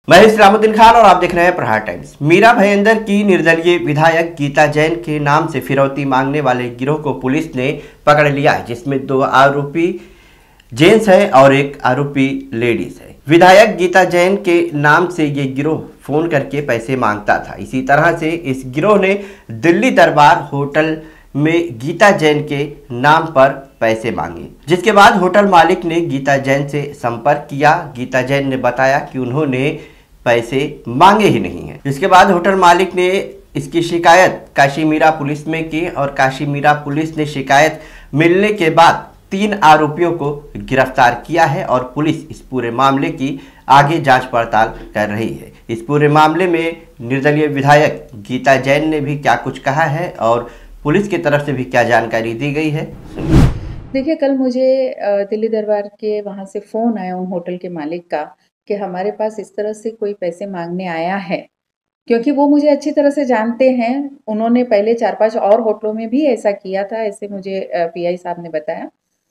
मैं इस्लामुद्दीन खान और आप देख रहे हैं प्रहार टाइम्स। मीरा भयंदर की निर्दलीय विधायक गीता जैन के नाम से फिरौती मांगने वाले गिरोह को पुलिस ने पकड़ लिया है, जिसमें 2 आरोपी जेंट्स है और 1 आरोपी लेडीज है। विधायक गीता जैन के नाम से ये गिरोह फोन करके पैसे मांगता था। इसी तरह से इस गिरोह ने दिल्ली दरबार होटल में गीता जैन के नाम पर पैसे मांगे, जिसके बाद होटल मालिक ने गीता जैन से संपर्क किया। गीता जैन ने बताया कि उन्होंने पैसे मांगे ही नहीं हैं। इसके बाद होटल मालिक ने इसकी शिकायत काशी मीरा पुलिस में की और काशी मीरा पुलिस ने शिकायत मिलने के बाद 3 आरोपियों को गिरफ्तार किया है और पुलिस इस पूरे मामले की आगे जांच पड़ताल कर रही है। इस पूरे मामले में निर्दलीय विधायक गीता जैन ने भी क्या कुछ कहा है और पुलिस की तरफ से भी क्या जानकारी दी गई है। देखिए, कल मुझे दिल्ली दरबार के वहाँ से फ़ोन आया उन होटल के मालिक का कि हमारे पास इस तरह से कोई पैसे मांगने आया है। क्योंकि वो मुझे अच्छी तरह से जानते हैं, उन्होंने पहले 4-5 और होटलों में भी ऐसा किया था, ऐसे मुझे पीआई साहब ने बताया।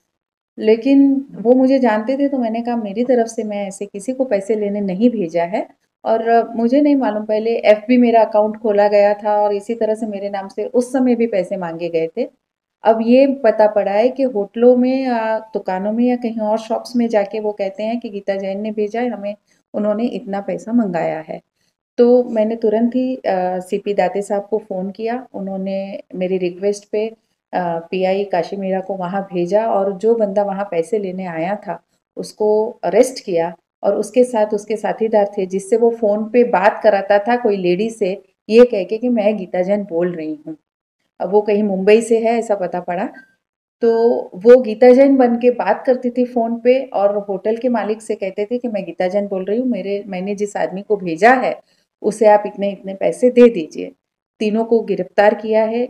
लेकिन वो मुझे जानते थे, तो मैंने कहा मेरी तरफ से मैं ऐसे किसी को पैसे लेने नहीं भेजा है और मुझे नहीं मालूम, पहले एफबी मेरा अकाउंट खोला गया था और इसी तरह से मेरे नाम से उस समय भी पैसे मांगे गए थे। अब ये पता पड़ा है कि होटलों में या दुकानों में या कहीं और शॉप्स में जाके वो कहते हैं कि गीता जैन ने भेजा है, हमें उन्होंने इतना पैसा मंगाया है। तो मैंने तुरंत ही सीपी दाते साहब को फ़ोन किया। उन्होंने मेरी रिक्वेस्ट पे पीआई काशी मीरा को वहाँ भेजा और जो बंदा वहाँ पैसे लेने आया था उसको अरेस्ट किया और उसके साथ उसके साथीदार थे, जिससे वो फ़ोन पे बात कराता था कोई लेडी से, ये कह के कि मैं गीता जैन बोल रही हूँ। अब वो कहीं मुंबई से है ऐसा पता पड़ा। तो वो गीता जैन बन के बात करती थी फ़ोन पे और होटल के मालिक से कहते थे कि मैं गीता जैन बोल रही हूँ, मैंने जिस आदमी को भेजा है उसे आप इतने-इतने पैसे दे दीजिए। तीनों को गिरफ्तार किया है।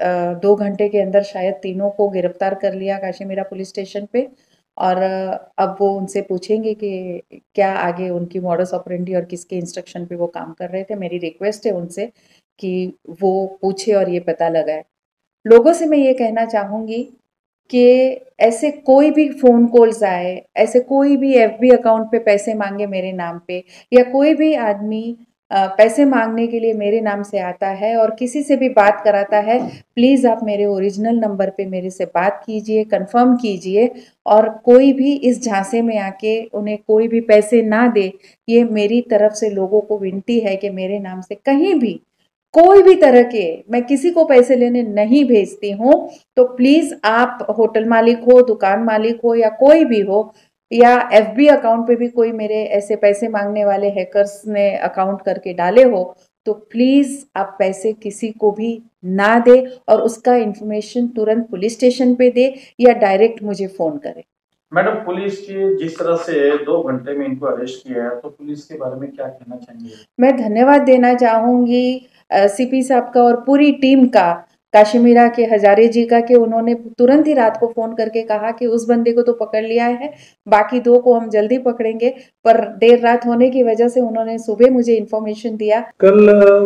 2 घंटे के अंदर शायद तीनों को गिरफ्तार कर लिया काशी मीरा पुलिस स्टेशन पे और अब वो उनसे पूछेंगे कि क्या आगे उनकी मॉडस ऑपरेंडी और किसके इंस्ट्रक्शन पे वो काम कर रहे थे। मेरी रिक्वेस्ट है उनसे कि वो पूछे और ये पता लगाए। लोगों से मैं ये कहना चाहूँगी कि ऐसे कोई भी फ़ोन कॉल्स आए, ऐसे कोई भी एफबी अकाउंट पे पैसे मांगे मेरे नाम पे या कोई भी आदमी पैसे मांगने के लिए मेरे नाम से आता है और किसी से भी बात कराता है, प्लीज़ आप मेरे ओरिजिनल नंबर पे मेरे से बात कीजिए, कंफर्म कीजिए और कोई भी इस झांसे में आके उन्हें कोई भी पैसे ना दे। ये मेरी तरफ से लोगों को विनती है कि मेरे नाम से कहीं भी कोई भी तरह के, मैं किसी को पैसे लेने नहीं भेजती हूँ। तो प्लीज़ आप होटल मालिक हो, दुकान मालिक हो या कोई भी हो या एफबी अकाउंट पे भी कोई मेरे ऐसे पैसे मांगने वाले हैकर्स ने अकाउंट करके डाले हो, तो प्लीज़ आप पैसे किसी को भी ना दे और उसका इन्फॉर्मेशन तुरंत पुलिस स्टेशन पे दे या डायरेक्ट मुझे फ़ोन करे। मैडम, पुलिस की जिस तरह से 2 घंटे में इनको अरेस्ट किया है, तो पुलिस के बारे में क्या कहना चाहेंगे? मैं धन्यवाद देना चाहूँगी सीपी साहब का और पूरी टीम का, काशी मीरा के, हजारे जी का, कि उन्होंने तुरंत ही रात को फ़ोन करके कहा कि उस बंदे को तो पकड़ लिया है, बाकी 2 को हम जल्दी पकड़ेंगे। पर देर रात होने की वजह से उन्होंने सुबह मुझे इन्फॉर्मेशन दिया। कल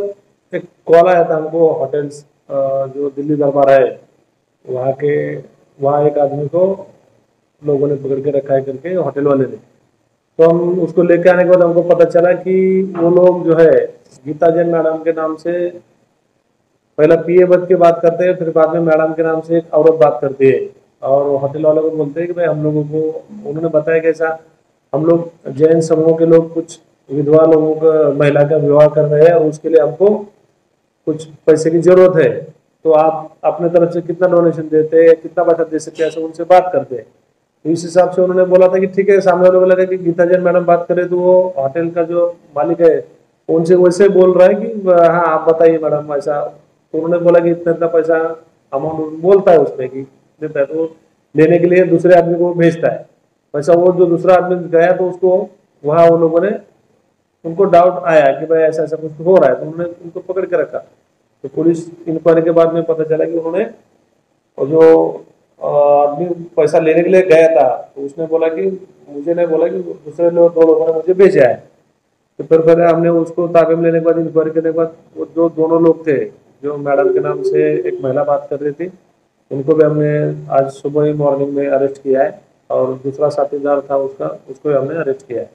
एक कॉल आया था हमको होटल्स जो दिल्ली दरबार है वहाँ एक आदमी को लोगों ने पकड़ के रखा है करके, होटल वाले ने। तो हम उसको लेके आने के बाद हमको पता चला कि वो लोग जो है गीता जैन मैडम के नाम से पहला पीए बद के बात करते हैं, फिर बाद में मैडम के नाम से एक औरत बात करती है और होटल वालों को बोलते हैं कि भाई हम लोगों को, उन्होंने बताया कि ऐसा हम लोग जैन समूह के लोग कुछ विधवा लोगों का, महिला का विवाह कर रहे हैं और उसके लिए हमको कुछ पैसे की जरूरत है, तो आप अपने तरफ से कितना डोनेशन देते हैं, कितना पैसा दे सकते हैं, ऐसे उनसे बात करते हैं। तो इस हिसाब से उन्होंने बोला था कि ठीक है। सामने वालों को लगा कि गीता जैन मैडम बात करे, तो वो होटल का जो मालिक है उनसे वैसे बोल रहा है कि हाँ आप बताइए मैडम ऐसा। तो उन्होंने बोला कि इतना इतना पैसा अमाउंट बोलता है उसमें कि देता है, तो लेने के लिए दूसरे आदमी को भेजता है पैसा। वो जो दूसरा आदमी गया तो उसको वहाँ वो लोगों ने, उनको डाउट आया कि भाई ऐसा ऐसा कुछ हो रहा है, तो उन्होंने उनको पकड़ के रखा। तो पुलिस इंक्वायरी के बाद में पता चला कि उन्होंने, और जो आदमी पैसा लेने के लिए गया था तो उसने बोला कि मुझे नहीं बोला कि दूसरे लोग, 2 लोगों ने मुझे भेजा है। तो फिर हमने उसको ताबे में लेने के बाद, इंक्वायरी करने के बाद, वो जो दोनों लोग थे जो मैडम के नाम से एक महिला बात कर रही थी, उनको भी हमने आज सुबह ही मॉर्निंग में अरेस्ट किया है और दूसरा साथीदार था उसका, उसको भी हमने अरेस्ट किया है।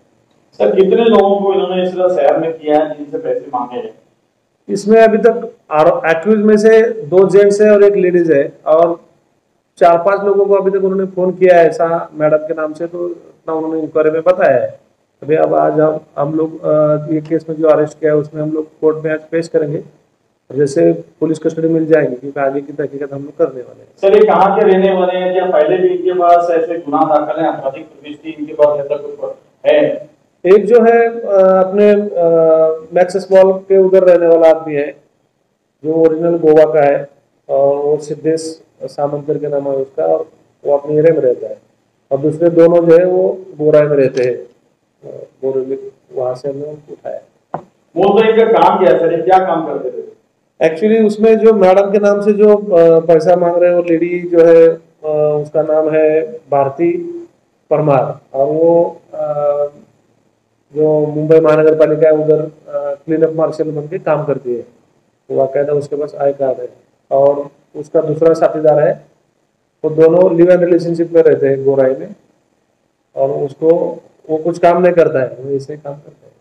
सर कितने लोगों को इन्होंने इस तरह शहर में किया है जिनसे पैसे मांगे हैं? इसमें अभी तक एक्यूज में से 2 जेंट्स है और 1 लेडीज है, और 4-5 लोगों को अभी तक उन्होंने फोन किया है ऐसा मैडम के नाम से, तो इतना उन्होंने इंक्वायरी में बताया है। अभी अब आज हम लोग ये केस में जो अरेस्ट किया है उसमें हम लोग कोर्ट में आज पेश करेंगे, जैसे पुलिस कस्टडी मिल जाएगी, क्योंकि आगे की तहकीकात हम लोग करने वाले हैं। सर ये कहाँ के रहने वाले हैं? क्या पहले भी इनके पास ऐसे गुनाह दाखिल है, आपराधिक प्रवृत्ति इनके पास ऐसा कुछ है? एक जो है अपने मैक्सिस मॉल के उधर रहने वाला आदमी है, जो ओरिजिनल गोवा का है, और वो सिद्धेश सामंतर के नाम है उसका, और वो अपने एरिया में रहता है। और दूसरे दोनों जो है वो बोराई में रहते हैं, बोरेली, वहां से हमने उनको उठाया। वो तो इनका काम क्या है सर, ये क्या काम करते थे? एक्चुअली उसमें जो मैडम के नाम से जो पैसा मांग रहे हैं वो लेडी जो है, उसका नाम है भारती परमार, और वो जो मुंबई महानगर पालिका है उधर क्लीन अप मार्शल बन के काम करती है, तो बाकायदा उसके पास आई कार्ड है। और उसका दूसरा साथीदार है, वो दोनों लिव एंड रिलेशनशिप में रहते हैं गोराई में, और उसको वो कुछ काम नहीं करता है, वो ऐसे काम करता है।